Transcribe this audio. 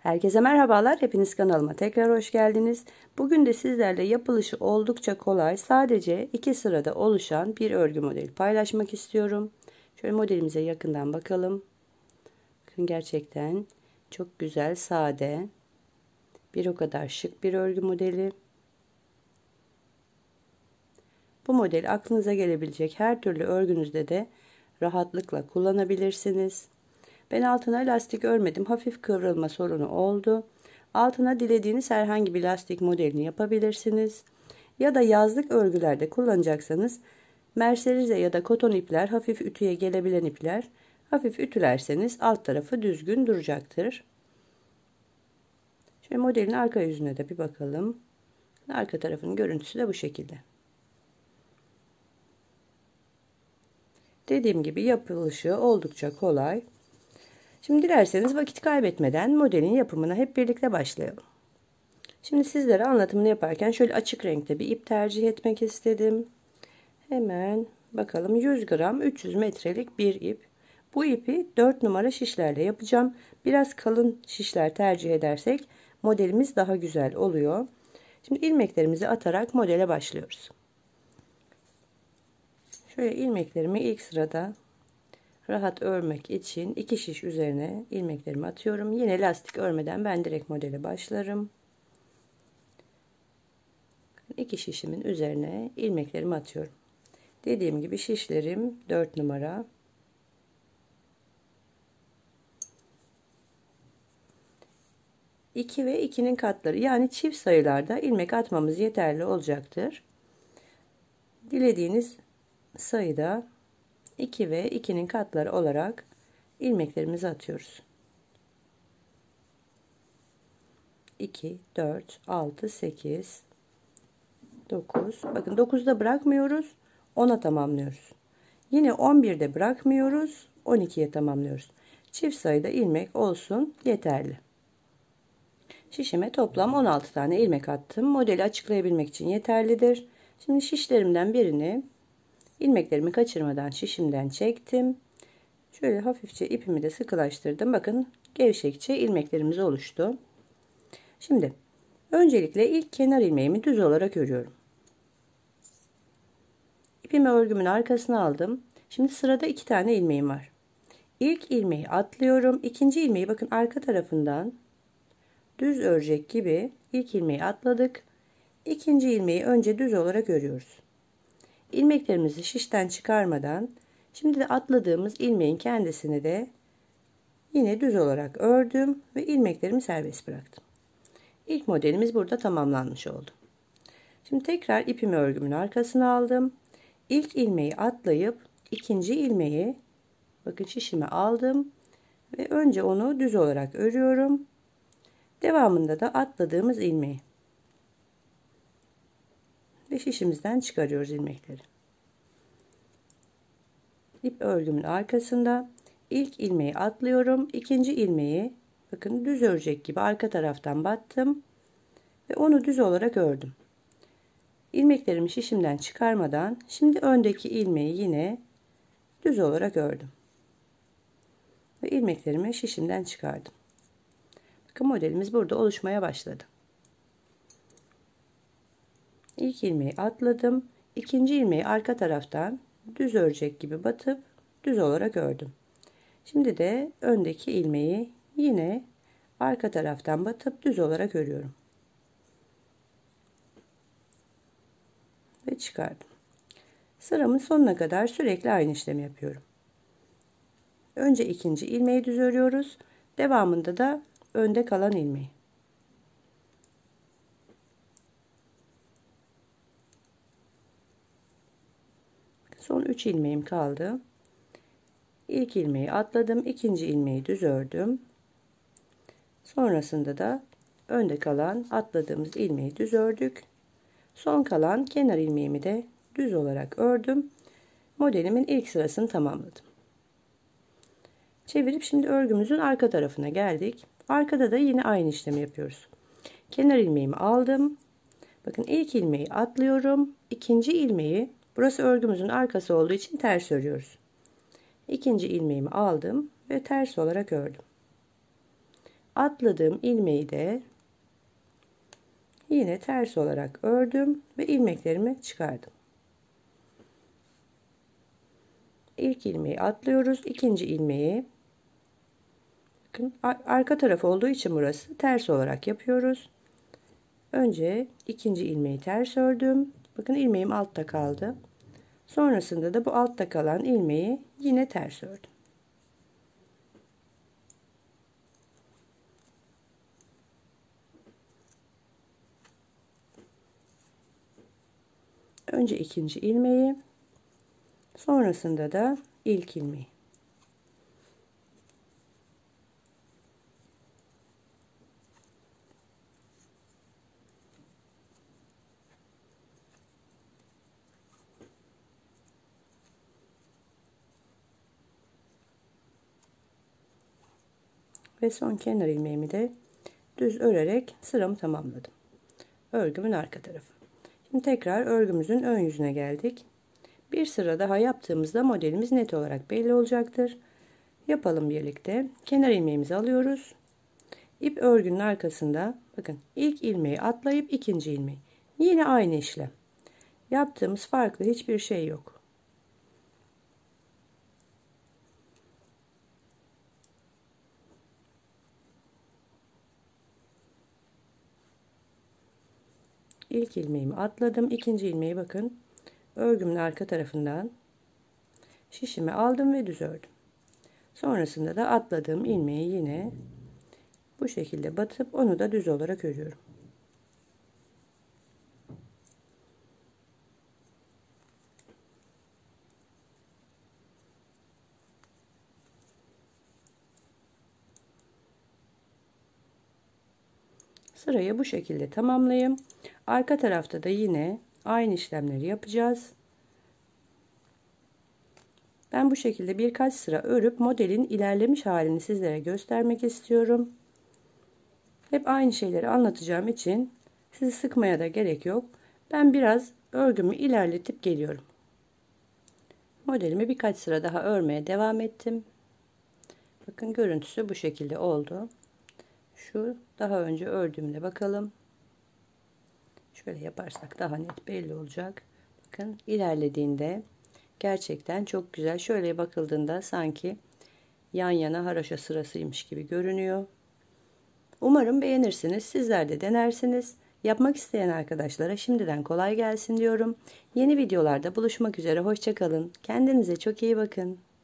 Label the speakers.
Speaker 1: Herkese merhabalar. Hepiniz kanalıma tekrar hoş geldiniz. Bugün de sizlerle yapılışı oldukça kolay, sadece 2 sırada oluşan bir örgü modeli paylaşmak istiyorum. Şöyle modelimize yakından bakalım. Bakın, gerçekten çok güzel, sade, bir o kadar şık bir örgü modeli. Bu modeli aklınıza gelebilecek her türlü örgünüzde de rahatlıkla kullanabilirsiniz. Ben altına lastik örmedim. Hafif kıvrılma sorunu oldu. Altına dilediğiniz herhangi bir lastik modelini yapabilirsiniz. Ya da yazlık örgülerde kullanacaksanız merserize ya da koton ipler, hafif ütüye gelebilen ipler, hafif ütülerseniz alt tarafı düzgün duracaktır. Şöyle modelin arka yüzüne de bir bakalım. Arka tarafının görüntüsü de bu şekilde. Dediğim gibi yapılışı oldukça kolay. Şimdi dilerseniz vakit kaybetmeden modelin yapımına hep birlikte başlayalım. Şimdi sizlere anlatımını yaparken şöyle açık renkte bir ip tercih etmek istedim. Hemen bakalım, 100 gram 300 metrelik bir ip. Bu ipi 4 numara şişlerle yapacağım. Biraz kalın şişler tercih edersek modelimiz daha güzel oluyor. Şimdi ilmeklerimizi atarak modele başlıyoruz. Şöyle ilmeklerimi ilk sırada rahat örmek için 2 şiş üzerine ilmeklerimi atıyorum. Yine lastik örmeden ben direkt modele başlarım. 2 şişimin üzerine ilmeklerimi atıyorum. Dediğim gibi şişlerim 4 numara. İki ve 2'nin katları, yani çift sayılarda ilmek atmamız yeterli olacaktır. Dilediğiniz sayıda 2 ve 2'nin katları olarak ilmeklerimizi atıyoruz. 2, 4, 6, 8, 9. Bakın 9'da bırakmıyoruz. 10'a tamamlıyoruz. Yine 11'de bırakmıyoruz. 12'ye tamamlıyoruz. Çift sayıda ilmek olsun yeterli. Şişime toplam 16 tane ilmek attım. Modeli açıklayabilmek için yeterlidir. Şimdi şişlerimden birini ilmeklerimi kaçırmadan şişimden çektim. Şöyle hafifçe ipimi de sıkılaştırdım. Bakın, gevşekçe ilmeklerimiz oluştu. Şimdi öncelikle ilk kenar ilmeğimi düz olarak örüyorum. İpimi örgümün arkasına aldım. Şimdi sırada 2 tane ilmeğim var. İlk ilmeği atlıyorum. İkinci ilmeği bakın arka tarafından düz örecek gibi ilk ilmeği atladık. İkinci ilmeği önce düz olarak örüyoruz. İlmeklerimizi şişten çıkarmadan şimdi de atladığımız ilmeğin kendisini de yine düz olarak ördüm ve ilmeklerimi serbest bıraktım. İlk modelimiz burada tamamlanmış oldu. Şimdi tekrar ipimi örgümün arkasına aldım. İlk ilmeği atlayıp ikinci ilmeği bakın şişime aldım ve önce onu düz olarak örüyorum. Devamında da atladığımız ilmeği ve şişimizden çıkarıyoruz ilmekleri. İp örgümün arkasında ilk ilmeği atlıyorum. İkinci ilmeği bakın düz örecek gibi arka taraftan battım ve onu düz olarak ördüm. İlmeklerimi şişimden çıkarmadan şimdi öndeki ilmeği yine düz olarak ördüm ve ilmeklerimi şişimden çıkardım. Bakın, modelimiz burada oluşmaya başladı. İlk ilmeği atladım. İkinci ilmeği arka taraftan düz örecek gibi batıp düz olarak ördüm. Şimdi de öndeki ilmeği yine arka taraftan batıp düz olarak örüyorum. Ve çıkardım. Sıramın sonuna kadar sürekli aynı işlemi yapıyorum. Önce ikinci ilmeği düz örüyoruz. Devamında da önde kalan ilmeği. Son 3 ilmeğim kaldı. İlk ilmeği atladım. İkinci ilmeği düz ördüm. Sonrasında da önde kalan atladığımız ilmeği düz ördük. Son kalan kenar ilmeğimi de düz olarak ördüm. Modelimin ilk sırasını tamamladım. Çevirip şimdi örgümüzün arka tarafına geldik. Arkada da yine aynı işlemi yapıyoruz. Kenar ilmeğimi aldım. Bakın, ilk ilmeği atlıyorum. İkinci ilmeği, burası örgümüzün arkası olduğu için ters örüyoruz. İkinci ilmeğimi aldım ve ters olarak ördüm. Atladığım ilmeği de yine ters olarak ördüm ve ilmeklerimi çıkardım. İlk ilmeği atlıyoruz. İkinci ilmeği, bakın arka taraf olduğu için burası ters olarak yapıyoruz. Önce ikinci ilmeği ters ördüm. Bakın ilmeğim altta kaldı. Sonrasında da bu altta kalan ilmeği yine ters ördüm. Önce ikinci ilmeği, sonrasında da ilk ilmeği. Ve son kenar ilmeğimi de düz örerek sıramı tamamladım. Örgümün arka tarafı. Şimdi tekrar örgümüzün ön yüzüne geldik. Bir sıra daha yaptığımızda modelimiz net olarak belli olacaktır. Yapalım birlikte. Kenar ilmeğimizi alıyoruz. İp örgünün arkasında bakın ilk ilmeği atlayıp ikinci ilmeği. Yine aynı işlem. Yaptığımız farklı hiçbir şey yok. İlk ilmeğimi atladım. İkinci ilmeği bakın örgümün arka tarafından şişime aldım ve düz ördüm. Sonrasında da atladığım ilmeği yine bu şekilde batıp onu da düz olarak örüyorum. Sırayı bu şekilde tamamlayayım. Arka tarafta da yine aynı işlemleri yapacağız. Ben bu şekilde birkaç sıra örüp modelin ilerlemiş halini sizlere göstermek istiyorum. Hep aynı şeyleri anlatacağım için sizi sıkmaya da gerek yok. Ben biraz örgümü ilerletip geliyorum. Modelimi birkaç sıra daha örmeye devam ettim. Bakın görüntüsü bu şekilde oldu. Şu daha önce ördüğümde bakalım. Şöyle yaparsak daha net belli olacak. Bakın ilerlediğinde gerçekten çok güzel. Şöyle bakıldığında sanki yan yana haroşa sırasıymış gibi görünüyor. Umarım beğenirsiniz. Sizler de denersiniz. Yapmak isteyen arkadaşlara şimdiden kolay gelsin diyorum. Yeni videolarda buluşmak üzere. Hoşça kalın. Kendinize çok iyi bakın.